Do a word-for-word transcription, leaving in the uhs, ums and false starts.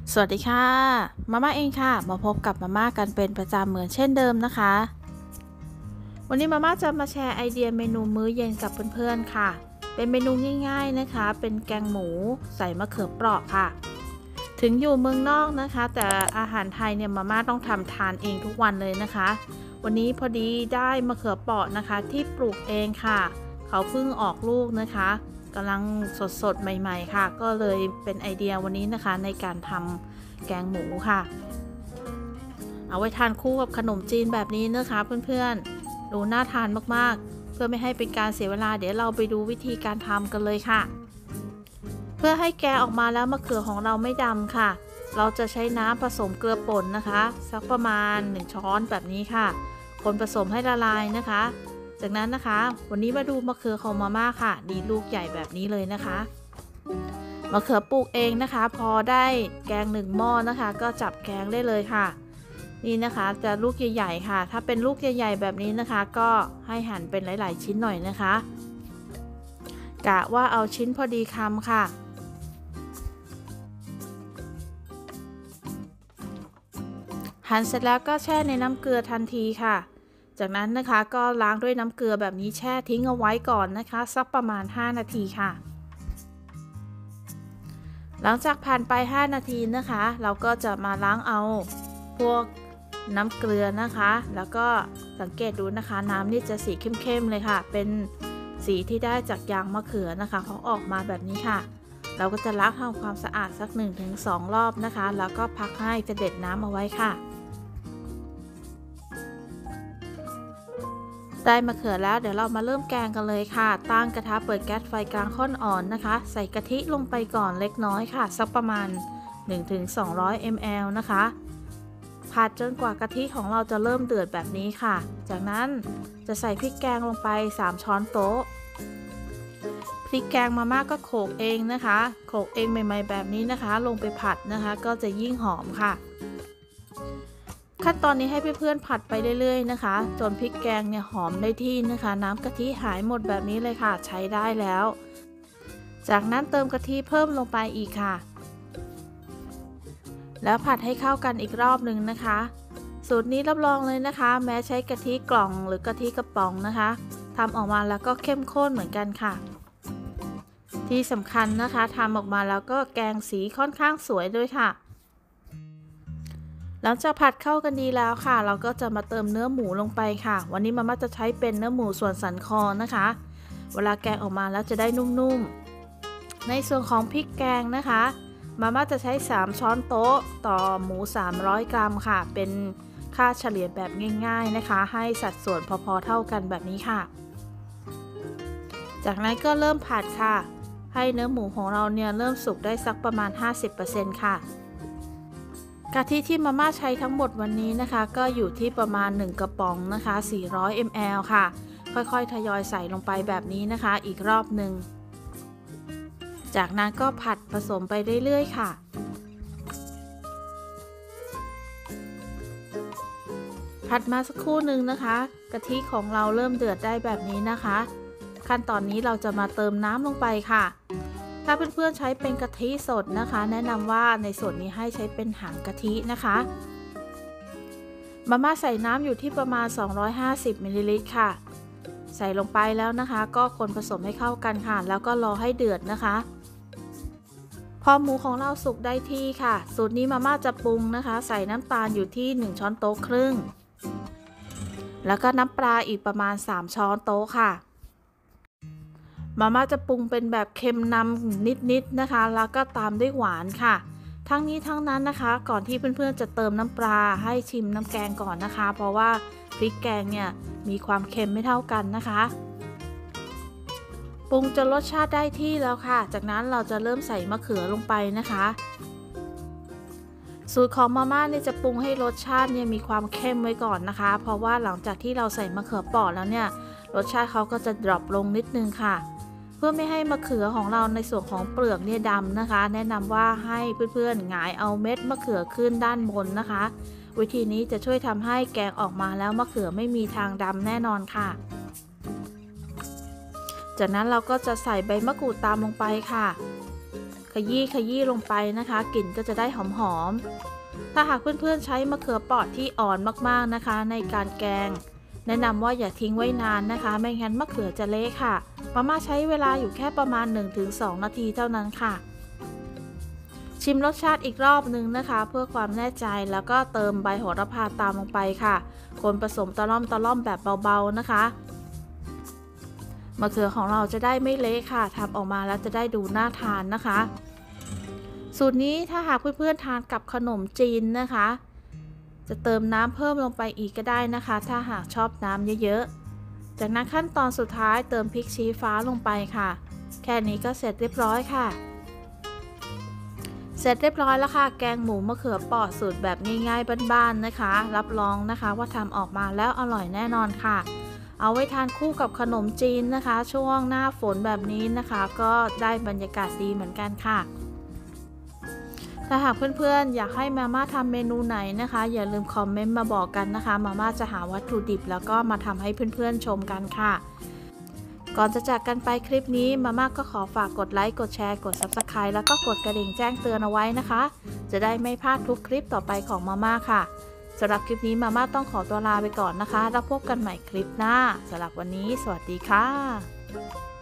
สวัสดีค่ะมาม่าเองค่ะมาพบกับมาม่ากันเป็นประจำเหมือนเช่นเดิมนะคะวันนี้มาม่าจะมาแชร์ไอเดียเมนูมื้อเย็นกับเพื่อนๆค่ะเป็นเมนูง่ายๆนะคะเป็นแกงหมูใส่มะเขือเปราะค่ะถึงอยู่เมืองนอกนะคะแต่อาหารไทยเนี่ยมาม่าต้องทำทานเองทุกวันเลยนะคะวันนี้พอดีได้มะเขือเปราะนะคะที่ปลูกเองค่ะเขาเพิ่งออกลูกนะคะกำลังสดๆใหม่ๆค่ะก็เลยเป็นไอเดียวันนี้นะคะในการทำแกงหมูค่ะเอาไว้ทานคู่กับขนมจีนแบบนี้นะคะเพื่อนๆดูน่าทานมากๆเพื่อไม่ให้เป็นการเสียเวลาเดี๋ยวเราไปดูวิธีการทำกันเลยค่ะเพื่อให้แกงออกมาแล้วมะเขือของเราไม่ดำค่ะเราจะใช้น้ำผสมเกลือป่นนะคะสักประมาณหนึ่งช้อนแบบนี้ค่ะคนผสมให้ละลายนะคะจากนั้นนะคะวันนี้มาดูมะเขือของมาม่าค่ะดีลูกใหญ่แบบนี้เลยนะคะมะเขือปลูกเองนะคะพอได้แกงหนึ่งหม้อนะคะก็จับแกงได้เลยค่ะนี่นะคะจะลูกใหญ่ๆค่ะถ้าเป็นลูกใหญ่ๆแบบนี้นะคะก็ให้หั่นเป็นหลายๆชิ้นหน่อยนะคะกะว่าเอาชิ้นพอดีคำค่ะหั่นเสร็จแล้วก็แช่ในน้ำเกลือทันทีค่ะจากนั้นนะคะก็ล้างด้วยน้ำเกลือแบบนี้แช่ทิ้งเอาไว้ก่อนนะคะสักประมาณห้านาทีค่ะหลังจากผ่านไปห้านาทีนะคะเราก็จะมาล้างเอาพวกน้ำเกลือนะคะแล้วก็สังเกตดูนะคะน้ำนี่จะสีเข้มๆเลยค่ะเป็นสีที่ได้จากยางมะเขือนะคะเขาออกมาแบบนี้ค่ะเราก็จะล้างทำความสะอาดสัก หนึ่งถึงสอง รอบนะคะแล้วก็พักให้เสด็จน้ำเอาไว้ค่ะได้มะเขือแล้วเดี๋ยวเรามาเริ่มแกงกันเลยค่ะตั้งกระทะเปิดแก๊สไฟกลางค่อนอ่อนนะคะใส่กะทิลงไปก่อนเล็กน้อยค่ะสักประมาณ หนึ่งถึงสองร้อย มิลลิลิตร นะคะผัดจนกว่ากะทิของเราจะเริ่มเดือดแบบนี้ค่ะจากนั้นจะใส่พริกแกงลงไปสามช้อนโต๊ะพริกแกงมาม่าก็โขลกเองนะคะโขลกเองใหม่ๆแบบนี้นะคะลงไปผัดนะคะก็จะยิ่งหอมค่ะขั้นตอนนี้ให้เพื่อนๆผัดไปเรื่อยๆนะคะจนพริกแกงเนี่ยหอมได้ที่นะคะน้ำกะทิหายหมดแบบนี้เลยค่ะใช้ได้แล้วจากนั้นเติมกะทิเพิ่มลงไปอีกค่ะแล้วผัดให้เข้ากันอีกรอบหนึ่งนะคะสูตรนี้รับรองเลยนะคะแม้ใช้กะทิกล่องหรือกะทิกระป๋องนะคะทำออกมาแล้วก็เข้มข้นเหมือนกันค่ะที่สำคัญนะคะทำออกมาแล้วก็แกงสีค่อนข้างสวยด้วยค่ะหลังจากผัดเข้ากันดีแล้วค่ะเราก็จะมาเติมเนื้อหมูลงไปค่ะวันนี้มาม่าจะใช้เป็นเนื้อหมูส่วนสันคอนะคะเวลาแกงออกมาแล้วจะได้นุ่มๆในส่วนของพริกแกงนะคะมาม่าจะใช้สามช้อนโต๊ะต่อหมูสามร้อยกรัมค่ะเป็นค่าเฉลี่ยแบบง่ายๆนะคะให้สัดส่วนพอๆเท่ากันแบบนี้ค่ะจากนั้นก็เริ่มผัดค่ะให้เนื้อหมูของเราเนี่ยเริ่มสุกได้สักประมาณ ห้าสิบเปอร์เซ็นต์ ค่ะกะทิที่มาม่าใช้ทั้งหมดวันนี้นะคะก็อยู่ที่ประมาณหนึ่งกระป๋องนะคะสี่ร้อยมิลลิลิตร ค่ะค่อยๆทยอยใส่ลงไปแบบนี้นะคะอีกรอบหนึ่งจากนั้นก็ผัดผสมไปเรื่อยๆค่ะผัดมาสักครู่หนึ่งนะคะกะทิของเราเริ่มเดือดได้แบบนี้นะคะขั้นตอนนี้เราจะมาเติมน้ำลงไปค่ะถ้าเพื่อนๆใช้เป็นกะทิสดนะคะแนะนำว่าในส่วนนี้ให้ใช้เป็นหางกะทินะคะมาม่าใส่น้ำอยู่ที่ประมาณสองร้อยห้าสิบมิลลิลิตรค่ะใส่ลงไปแล้วนะคะก็คนผสมให้เข้ากันค่ะแล้วก็รอให้เดือดนะคะพอหมูของเราสุกได้ที่ค่ะสูตรนี้มาม่าจะปรุงนะคะใส่น้ำตาลอยู่ที่หนึ่งช้อนโต๊ะครึ่งแล้วก็น้ำปลาอีกประมาณสามช้อนโต๊ะค่ะมาม่าจะปรุงเป็นแบบเค็มนำนิดๆนะคะแล้วก็ตามด้วยหวานค่ะทั้งนี้ทั้งนั้นนะคะก่อนที่เพื่อนๆจะเติมน้ำปลาให้ชิมน้ำแกงก่อนนะคะเพราะว่าพริกแกงเนี่ยมีความเค็มไม่เท่ากันนะคะปรุงจนรสชาติได้ที่แล้วค่ะจากนั้นเราจะเริ่มใส่มะเขือลงไปนะคะสูตรของมาม่าเนี่ยจะปรุงให้รสชาติเนี่ยมีความเข้มไว้ก่อนนะคะเพราะว่าหลังจากที่เราใส่มะเขือเปราะแล้วเนี่ยรสชาติเขาก็จะดรอปลงนิดนึงค่ะเพื่อไม่ให้มะเขือของเราในส่วนของเปลือกเนี่ยดำนะคะแนะนำว่าให้เพื่อนๆหงายเอาเม็ดมะเขือขึ้นด้านบนนะคะวิธีนี้จะช่วยทำให้แกงออกมาแล้วมะเขือไม่มีทางดำแน่นอนค่ะจากนั้นเราก็จะใส่ใบมะกรูดตามลงไปค่ะ เคยี้ขยี้ลงไปนะคะกลิ่นก็จะได้หอมๆถ้าหากเพื่อนๆใช้มะเขือเปราะที่อ่อนมากๆนะคะในการแกงแนะนำว่าอย่าทิ้งไว้นานนะคะไม่งั้นมะเขือจะเละค่ะมาม่าใช้เวลาอยู่แค่ประมาณ หนึ่งถึงสอง นาทีเท่านั้นค่ะชิมรสชาติอีกรอบนึงนะคะเพื่อความแน่ใจแล้วก็เติมใบโหระพาตามลงไปค่ะคนผสมตะล่อมตะล่อมแบบเบาๆนะคะมะเขือของเราจะได้ไม่เละค่ะทำออกมาแล้วจะได้ดูน่าทานนะคะสูตรนี้ถ้าหากเพื่อนๆทานกับขนมจีนนะคะจะเติมน้ำเพิ่มลงไปอีกก็ได้นะคะถ้าหากชอบน้ำเยอะๆจากนั้นขั้นตอนสุดท้ายเติมพริกชี้ฟ้าลงไปค่ะแค่นี้ก็เสร็จเรียบร้อยค่ะเสร็จเรียบร้อยแล้วค่ะแกงหมูมะเขือเปราะสูตรแบบง่ายๆบ้านๆนะคะรับรองนะคะว่าทำออกมาแล้วอร่อยแน่นอนค่ะเอาไว้ทานคู่กับขนมจีนนะคะช่วงหน้าฝนแบบนี้นะคะก็ได้บรรยากาศดีเหมือนกันค่ะถ้าหากเพื่อนๆอยากให้มาม่าทำเมนูไหนนะคะอย่าลืมคอมเมนต์มาบอกกันนะคะมาม่าจะหาวัตถุดิบแล้วก็มาทำให้เพื่อนๆชมกันค่ะก่อนจะจากกันไปคลิปนี้มาม่าก็ขอฝากกดไลค์กดแชร์กด ซับสไครบ์ แล้วก็กดกระดิ่งแจ้งเตือนเอาไว้นะคะจะได้ไม่พลาดทุกคลิปต่อไปของมาม่าค่ะสำหรับคลิปนี้มาม่าต้องขอตัวลาไปก่อนนะคะแล้วพบกันใหม่คลิปหน้าสำหรับวันนี้สวัสดีค่ะ